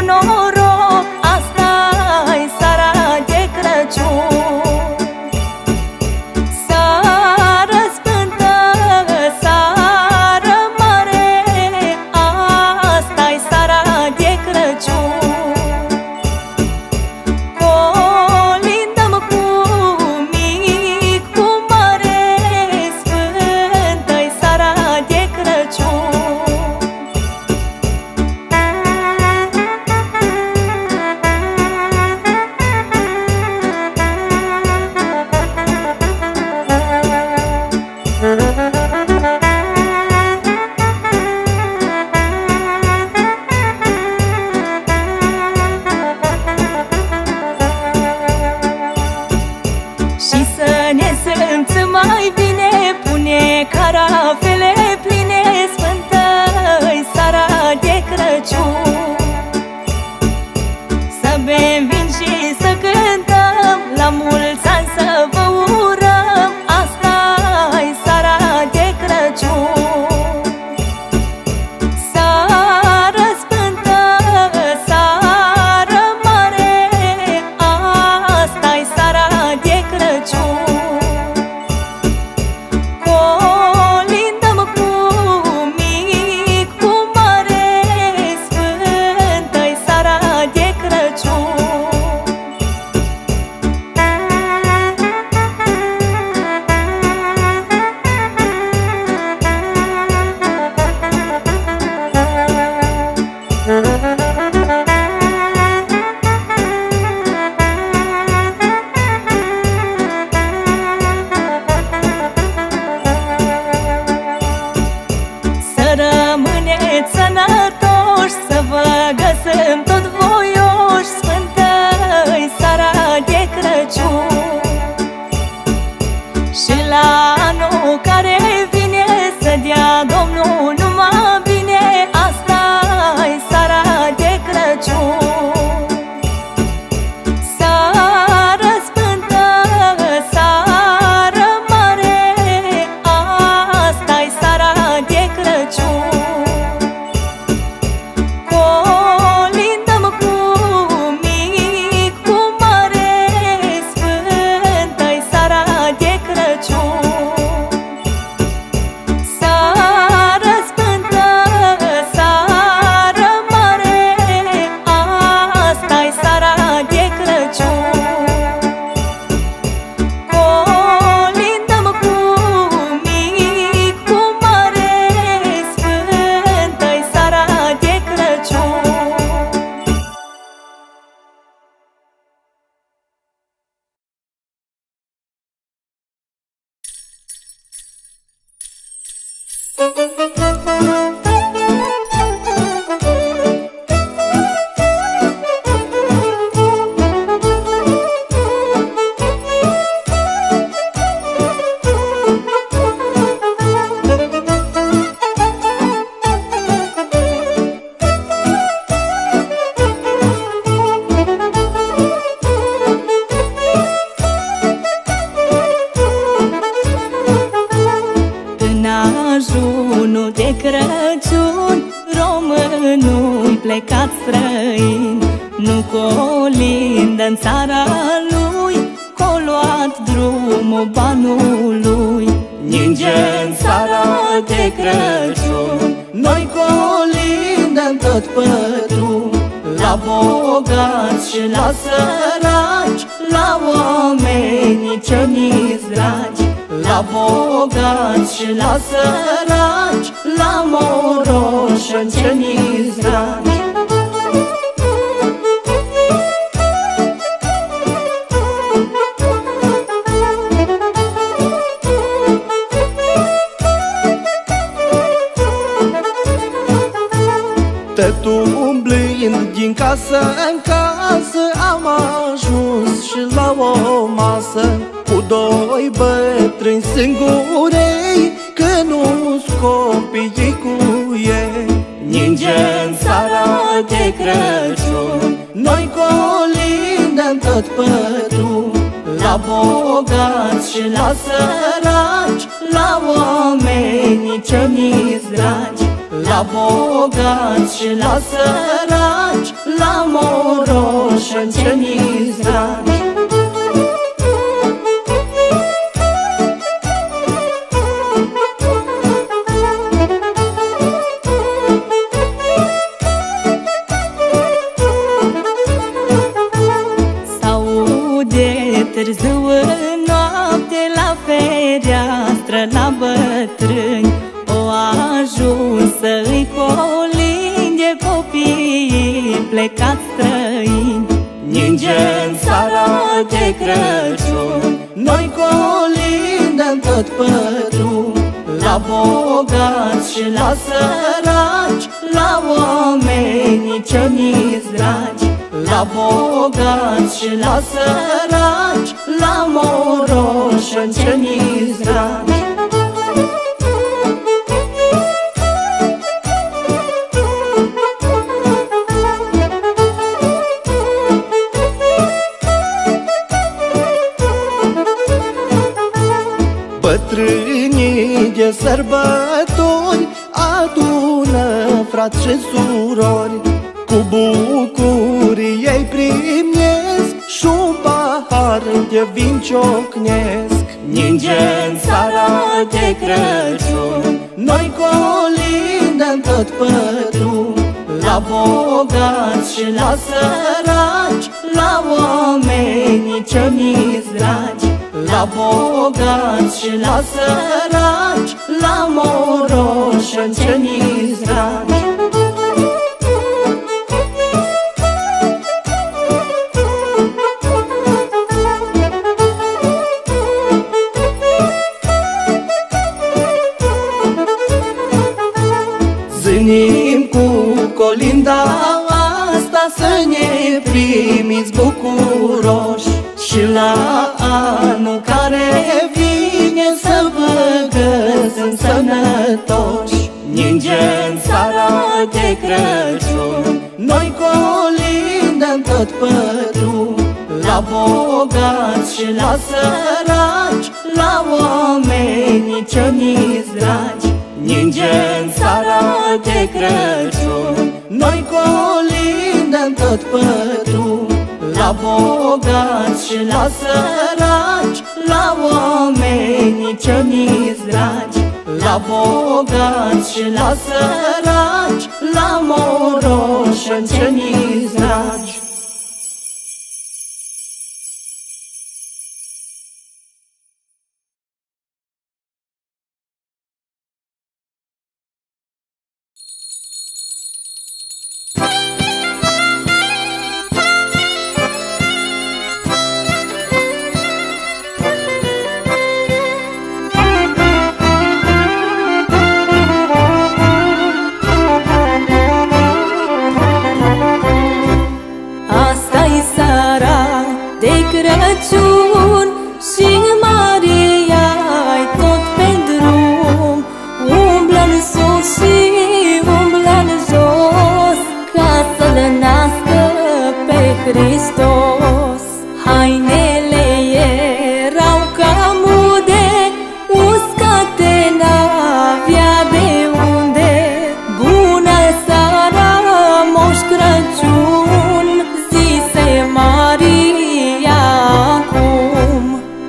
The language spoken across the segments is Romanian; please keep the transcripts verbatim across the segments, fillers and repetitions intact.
noroc, asta-i seara de Crăciun. Seară sfântă, seară mare, asta-i seara de Crăciun. Colindăm cu mic, cu mare, sfântă-i seara de Crăciun. Și să ne simțim mai bine, pune carafele pline, sfântă-i seara de Crăciun. Să bem vin și să cântăm, la mulți ani să vă urăm, asta-i seara de Crăciun. Seară sfântă, seară mare, asta-i seara de Crăciun. Colindăm cu mic, cu mare, sfântă-i seara de Crăciun. Să rămâneți sănătoși, să vă găsim tot voioși, sfântă-i seara de Crăciun. Și la anul care vine, să dea Domnul numai bine, asta-i seara de Crăciun. Seară sfântă, seară mare, asta-i seara de Crăciun. Colindăm cu mic, cu mare, sfântă-i seara de Crăciun. Seară sfântă, seară mare, asta-i seara de Crăciun. Colindăm cu mic, cu mare, sfântă-i seara de Crăciun. În ajunul de Crăciun, românul plecat străin nu colindă în țara lui, c-o luat drumul banului. Ninge-n seara de Crăciun, noi colindăm tot pătru, la bogați și la săraci, la oamenii ce ni-s dragi. La bogați și la săraci, la moroșeni ce ni-s dragi. Tot umblind din casă în casă, am ajuns și la o masă cu doi bătrâni singurei, că nu-s copiii cu ei. Ninge-n seara de Crăciun, noi colindăm tot pătru, la bogați și la săraci, la oamenii ce ni-s dragi. La bogați și la săraci, la plecați străini. Ninge-n seara de Crăciun, noi colindăm tot pădru, la bogați și la săraci, la oamenii ce mi-s dragi. La bogați și la săraci, la moroșeni ce mi-s dragi. Bătrânii de sărbători adună frați și surori, cu bucurie îi primesc și-un pahar de vin ciocnesc. Ninge-n seara de Crăciun, noi colindăm tot pădru, la bogați și la săraci, la oamenii ce mi-s dragi. La bogați și la săraci, la moroșeni ce mi-s dragi. Zânim cu colinda asta să ne primiți bucuroși, și la anul care vine să vă găsim sănătoși. Ninge-n seara de Crăciun, noi colindăm tot pădru, la bogați și la săraci, la oamenii ce mi-s dragi. Ninge-n seara de Crăciun, noi colindăm tot pădru, la bogați și la săraci, la oamenii ce mi-s dragi. La bogați și la săraci, la moroșeni ce mi-s dragi. Crăciun și Maria-i tot pe drum, umblă-n sus și umblă-n jos, ca să-L nască pe Hristos. Hainele erau ca mude, uscate n-avea de unde. Bună seara, Moș Crăciun, zise Maria acum.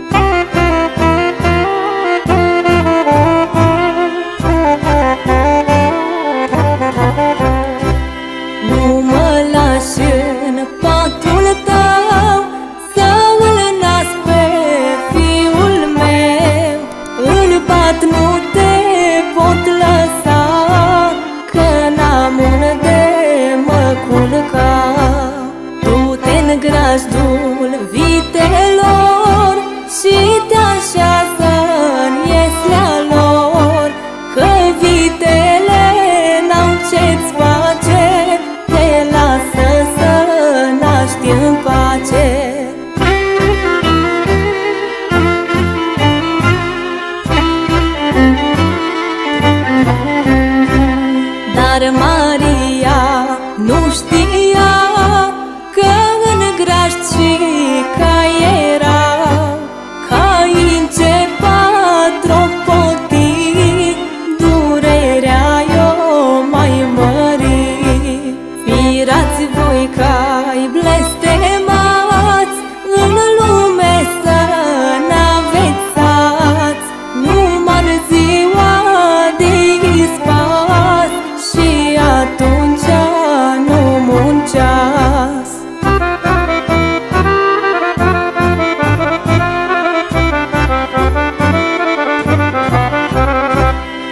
Nu mă lași în patul tău să îl nasc pe fiul meu, în pat nu te pot lăsa, că n-am unde mă culca. Du-te-n grajdul vitelor și te așează-n ieslea lor, că vitele n-au ce-ți face, te lasă să naști în pace. Dar Maria nu știa că în grajd și ca era, Cain ce patropoti, durerea-i-o mai mări. Firați voi cai blestemați, în lume să n-aveți, numai în ziua de ispas, și atunci nu munceați.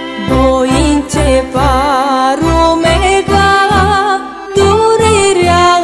Voi începa rumega, durerea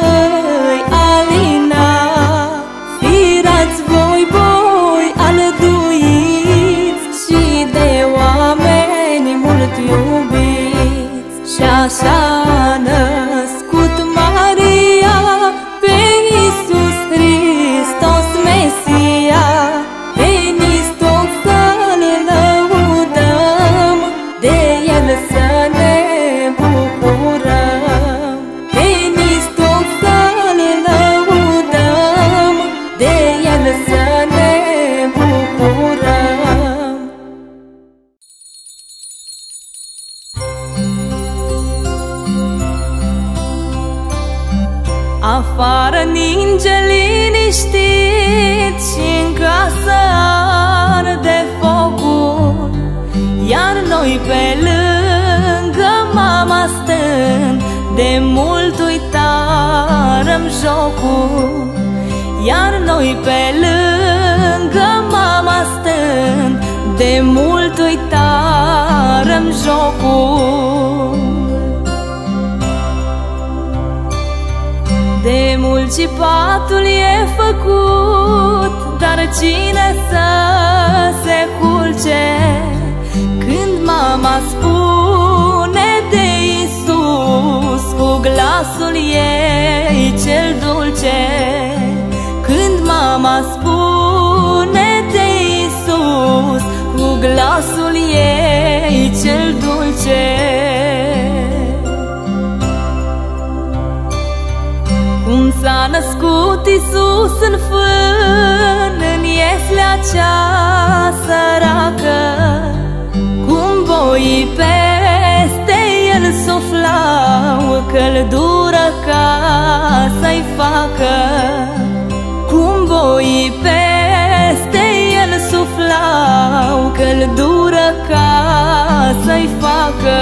Afară ninge liniștit și în casă arde focul, iar noi pe lângă mama stând, de mult uitarăm jocul. Iar noi pe lângă mama stând, de mult uitarăm jocul. De mult și patul e făcut, dar cine să se culce când mama spune de Iisus cu glasul ei cel dulce? Când mama spune de Iisus cu glasul ei cel dulce. Cum s-a născut Iisus în fân, în ieslea cea săracă, cum boii peste el suflau căldură ca să-i facă. Cum boii peste el suflau căldură ca să-i facă.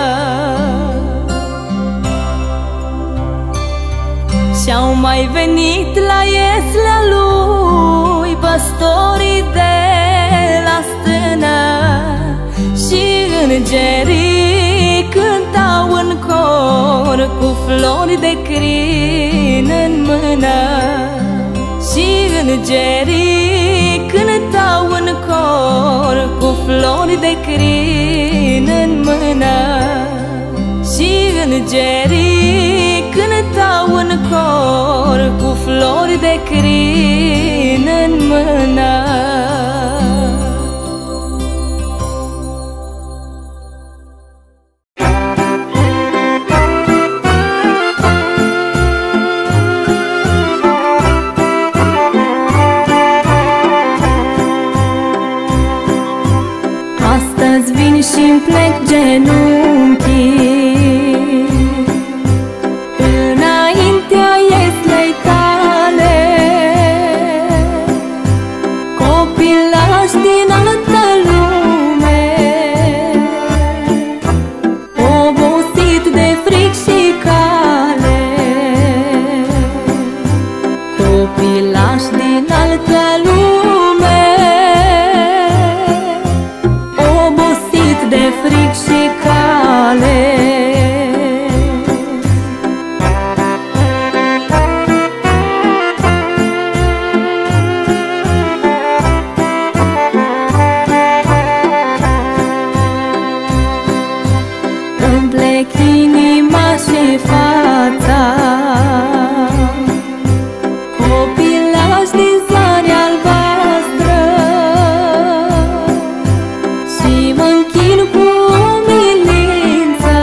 Și-au mai venit la ieslea lui păstorii de la stână, și îngerii cântau în cor cu flori de crin în mână. Și îngerii cântau în cor cu flori de crin în mână. Și îngerii cântau în cor cu flori de crin în mână. Astăzi vin și-mi plec genunchii înaintea ieslei tale, copilași din altă lume, obosit de fric și cale. Copilași din altă lume, obosit de fric și cale. Îmi plec inima și fața, copilași din soare albastră, și mă închin cu umilință,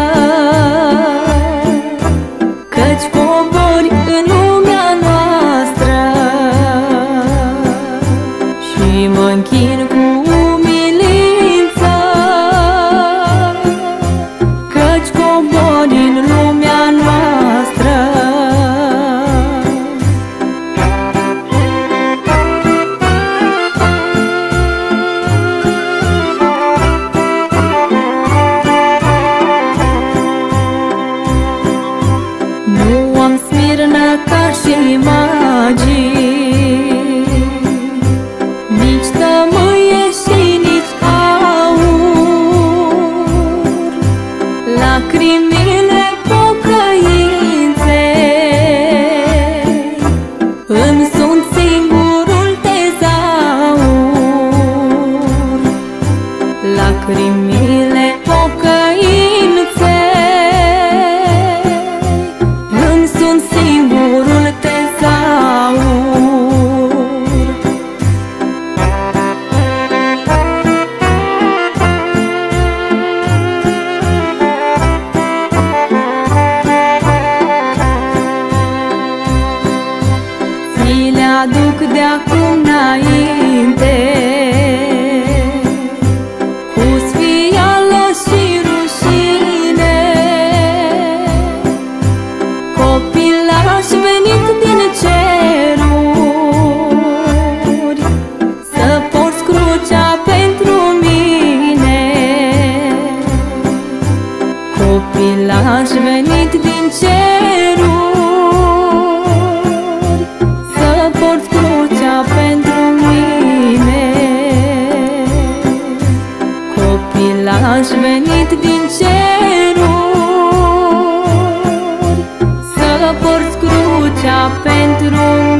căci cobori în lumea noastră. Și mă închin cu umilință, căci cobori în lumea noastră. Nu am smirnă ca și magii, nici tămâie și nici aur. Lacrimile pocăinței îmi sunt singurul tezaur. Lacrimile pocăinței îmi sunt singurul tezaur. Ți le aduc de acum înainte, cu sfială și rușine. Copilași veniți Copilaș venit din ceruri, să porți crucea pentru mine. Copilaș venit din ceruri, să porți crucea pentru mine.